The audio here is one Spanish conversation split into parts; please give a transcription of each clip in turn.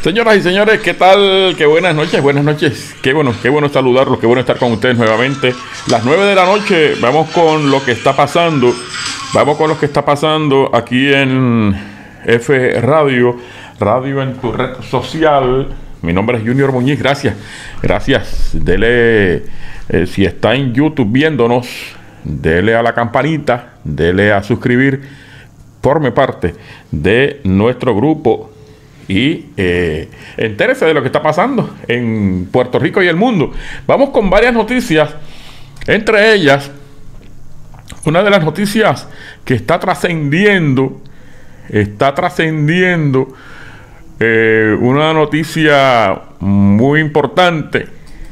Señoras y señores, ¿qué tal? Qué buenas noches, buenas noches. Qué bueno saludarlos, qué bueno estar con ustedes nuevamente. Las 9 de la noche, vamos con lo que está pasando. Vamos con lo que está pasando aquí en F Radio, Radio en tu red social. Mi nombre es Junior Muñiz, gracias. Dele, si está en YouTube viéndonos, dele a la campanita, dele a suscribir, forme parte de nuestro grupo y entérese de lo que está pasando en Puerto Rico y el mundo. Vamos con varias noticias, entre ellas una de las noticias que está trascendiendo, una noticia muy importante,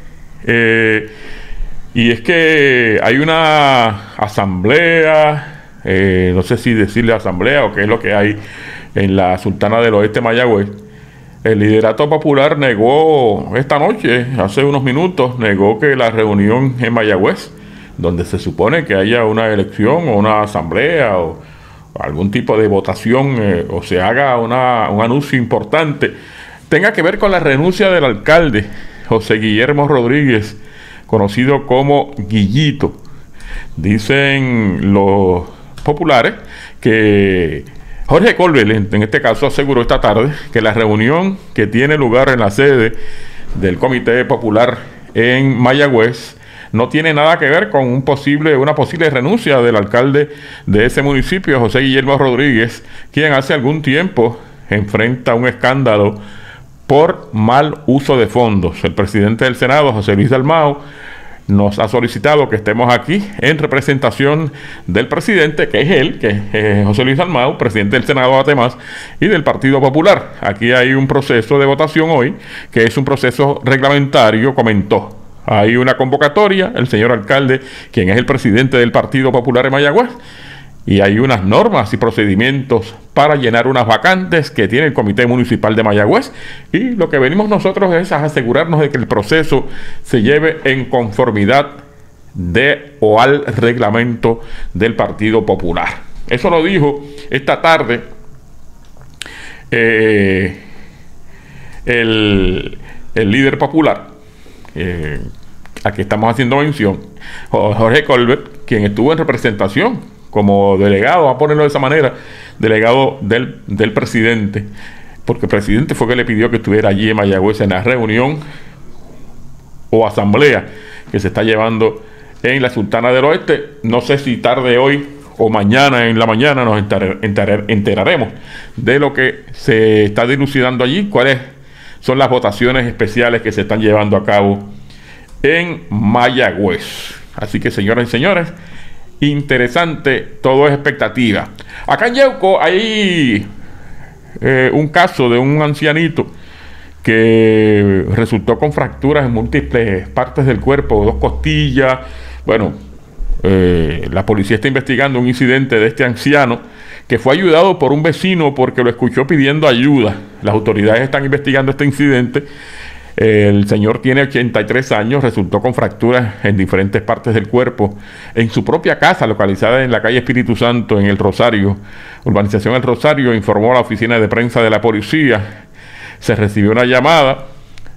y es que hay una asamblea, no sé si decirle asamblea o qué es lo que hay en la Sultana del Oeste, Mayagüez. El liderato popular negó esta noche, hace unos minutos, negó que la reunión en Mayagüez, donde se supone que haya una elección o una asamblea o algún tipo de votación, o se haga un anuncio importante, tenga que ver con la renuncia del alcalde José Guillermo Rodríguez, conocido como Guillito. Dicen los populares que Jorge Colbert, en este caso, aseguró esta tarde que la reunión que tiene lugar en la sede del Comité Popular en Mayagüez no tiene nada que ver con una posible renuncia del alcalde de ese municipio, José Guillermo Rodríguez, quien hace algún tiempo enfrenta un escándalo por mal uso de fondos. El presidente del Senado, José Luis Dalmau, nos ha solicitado que estemos aquí en representación del presidente, que es él, que es José Luis Dalmau, presidente del Senado además, y del Partido Popular. Aquí hay un proceso de votación hoy, que es un proceso reglamentario, comentó. Hay una convocatoria, el señor alcalde, quien es el presidente del Partido Popular en Mayagüez, y hay unas normas y procedimientos para llenar unas vacantes que tiene el Comité Municipal de Mayagüez, y lo que venimos nosotros es a asegurarnos de que el proceso se lleve en conformidad o al reglamento del Partido Popular. Eso lo dijo esta tarde el líder popular, a que estamos haciendo mención, Jorge Colbert, quien estuvo en representación como delegado, vamos a ponerlo de esa manera, delegado del presidente, porque el presidente fue que le pidió que estuviera allí en Mayagüez en la reunión o asamblea que se está llevando en la Sultana del Oeste. No sé si tarde hoy o mañana en la mañana nos enteraremos de lo que se está dilucidando allí, cuáles son las votaciones especiales que se están llevando a cabo en Mayagüez. Así que, señoras y señores, interesante, todo es expectativa. Acá en Yauco hay un caso de un ancianito que resultó con fracturas en múltiples partes del cuerpo, 2 costillas. Bueno, la policía está investigando un incidente de este anciano que fue ayudado por un vecino porque lo escuchó pidiendo ayuda. Las autoridades están investigando este incidente. El señor tiene 83 años, resultó con fracturas en diferentes partes del cuerpo en su propia casa, localizada en la calle Espíritu Santo, en El Rosario, urbanización El Rosario, informó la oficina de prensa de la policía. Se recibió una llamada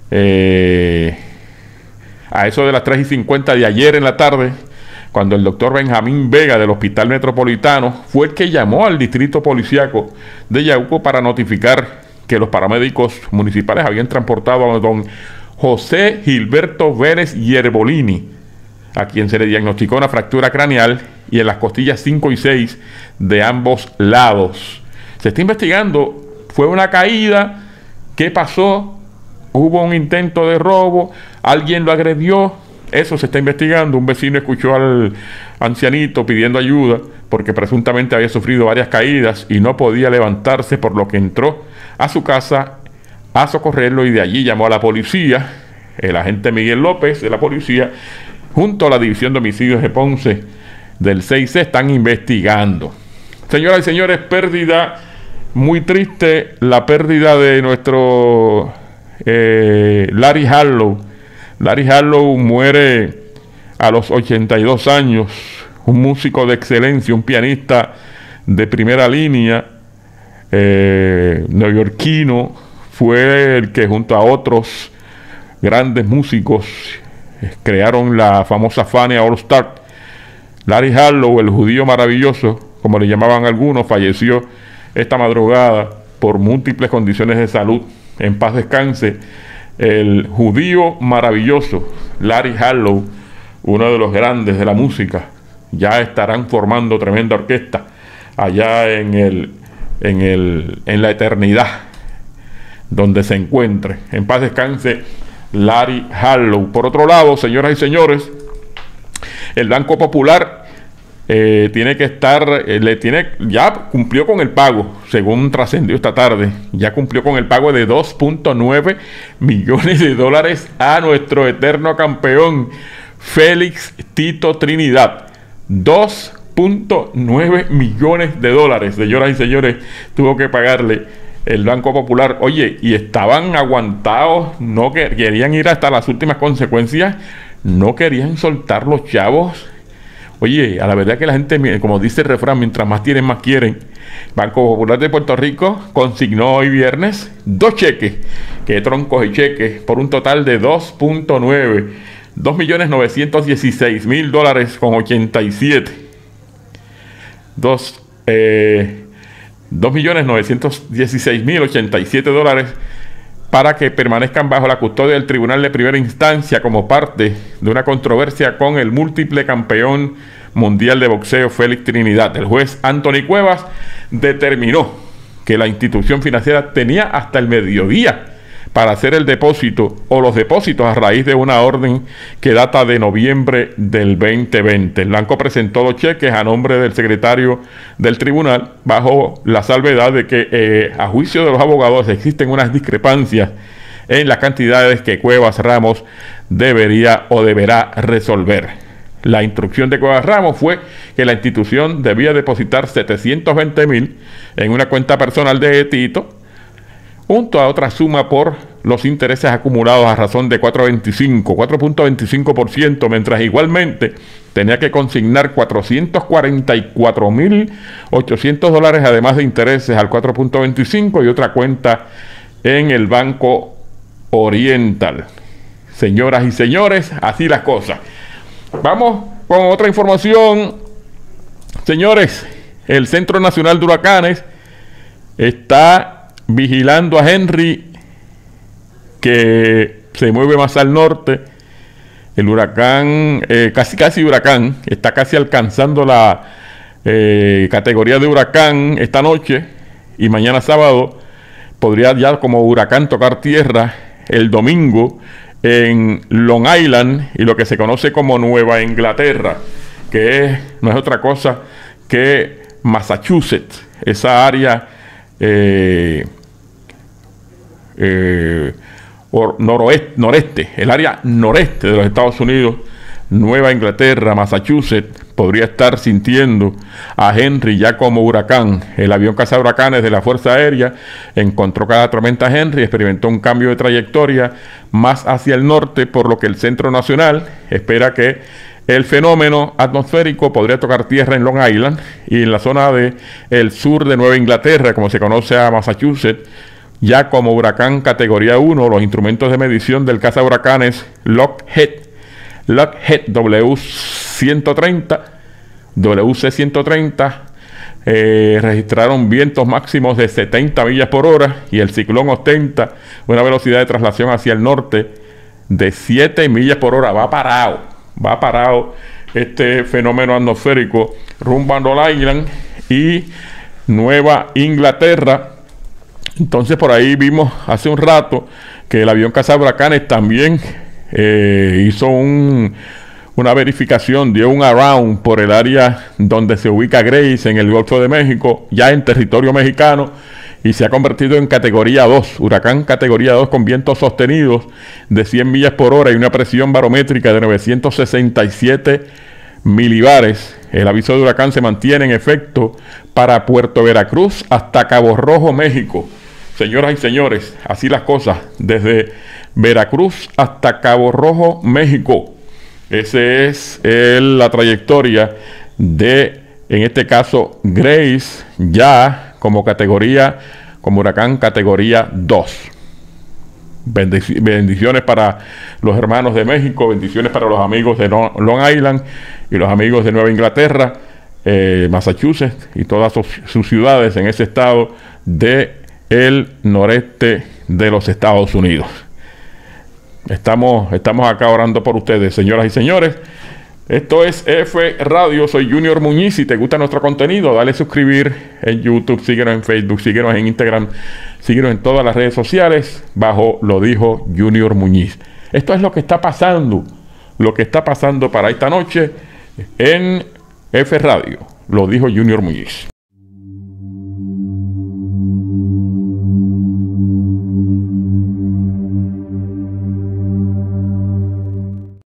a eso de las 3:50 de ayer en la tarde, cuando el doctor Benjamín Vega del Hospital Metropolitano fue el que llamó al distrito policíaco de Yauco para notificar que los paramédicos municipales habían transportado a don José Gilberto Vélez Yerbolini, a quien se le diagnosticó una fractura craneal y en las costillas 5 y 6 de ambos lados. Se está investigando, fue una caída, ¿qué pasó? ¿Hubo un intento de robo? ¿Alguien lo agredió? Eso se está investigando. Un vecino escuchó al ancianito pidiendo ayuda porque presuntamente había sufrido varias caídas y no podía levantarse, por lo que entró a su casa a socorrerlo y de allí llamó a la policía. El agente Miguel López de la policía, junto a la División de Homicidios de Ponce del 6C, están investigando. Señoras y señores, pérdida muy triste, la pérdida de nuestro Larry Harlow. Larry Harlow muere a los 82 años, un músico de excelencia, un pianista de primera línea, neoyorquino, fue el que junto a otros grandes músicos crearon la famosa Fania All Star. Larry Harlow, el judío maravilloso, como le llamaban algunos, falleció esta madrugada por múltiples condiciones de salud. En paz descanse el judío maravilloso Larry Harlow, uno de los grandes de la música. Ya estarán formando tremenda orquesta allá en la eternidad, donde se encuentre. En paz descanse Larry Harlow. Por otro lado, señoras y señores, el Banco Popular tiene que estar, ya cumplió con el pago, según trascendió esta tarde, ya cumplió con el pago de 2.9 millones de dólares a nuestro eterno campeón Félix Tito Trinidad. 2.9 millones de dólares, señoras y señores, tuvo que pagarle el Banco Popular. Oye, y estaban aguantados, no querían ir hasta las últimas consecuencias, no querían soltar los chavos. Oye, a la verdad que la gente, como dice el refrán, mientras más tienen, más quieren. Banco Popular de Puerto Rico consignó hoy viernes 2 cheques, que troncos y cheques, por un total de 2.916.000 dólares con 87. 2.916.087 dólares para que permanezcan bajo la custodia del Tribunal de Primera Instancia como parte de una controversia con el múltiple campeón mundial de boxeo Félix Trinidad. El juez Anthony Cuevas determinó que la institución financiera tenía hasta el mediodía para hacer el depósito o los depósitos a raíz de una orden que data de noviembre del 2020. El banco presentó 2 cheques a nombre del secretario del tribunal bajo la salvedad de que a juicio de los abogados existen unas discrepancias en las cantidades que Cuevas Ramos debería o deberá resolver. La instrucción de Cuevas Ramos fue que la institución debía depositar 720.000 en una cuenta personal de Tito, junto a otra suma por los intereses acumulados a razón de 4.25%, mientras igualmente tenía que consignar 444.800 dólares, además de intereses al 4.25 y otra cuenta en el Banco Oriental. Señoras y señores, así las cosas. Vamos con otra información. Señores, el Centro Nacional de Huracanes está vigilando a Henry, que se mueve más al norte. El huracán, casi huracán, está casi alcanzando la categoría de huracán esta noche, y mañana sábado podría ya como huracán tocar tierra el domingo en Long Island y lo que se conoce como Nueva Inglaterra, que no es otra cosa que Massachusetts, esa área noreste, el área noreste de los Estados Unidos. Nueva Inglaterra, Massachusetts, podría estar sintiendo a Henry ya como huracán. El avión cazahuracanes de la Fuerza Aérea encontró cada tormenta Henry, experimentó un cambio de trayectoria más hacia el norte, por lo que el Centro Nacional espera que el fenómeno atmosférico podría tocar tierra en Long Island y en la zona del sur de Nueva Inglaterra, como se conoce a Massachusetts, ya como huracán categoría 1. Los instrumentos de medición del cazahuracanes Lockheed WC-130 registraron vientos máximos de 70 millas por hora y el ciclón ostenta una velocidad de traslación hacia el norte de 7 millas por hora. Va parado este fenómeno atmosférico rumbo a Long Island y Nueva Inglaterra. Entonces por ahí vimos hace un rato que el avión cazahuracanes también hizo una verificación, dio un around por el área donde se ubica Grace en el Golfo de México, ya en territorio mexicano, y se ha convertido en categoría 2, huracán categoría 2 con vientos sostenidos de 100 millas por hora y una presión barométrica de 967 milibares. El aviso de huracán se mantiene en efecto para Puerto Veracruz hasta Cabo Rojo, México. Señoras y señores, así las cosas, desde Veracruz hasta Cabo Rojo, México. Esa es la trayectoria de, en este caso, Grace, ya como huracán categoría 2. Bendiciones para los hermanos de México, bendiciones para los amigos de Long Island y los amigos de Nueva Inglaterra, Massachusetts y todas sus ciudades en ese estado del noreste de los Estados Unidos. Estamos acá orando por ustedes, señoras y señores. Esto es F Radio, soy Junior Muñiz. Si te gusta nuestro contenido, dale suscribir en YouTube, síguenos en Facebook, síguenos en Instagram, síguenos en todas las redes sociales bajo Lo Dijo Junior Muñiz. Esto es lo que está pasando para esta noche en F Radio, Lo Dijo Junior Muñiz.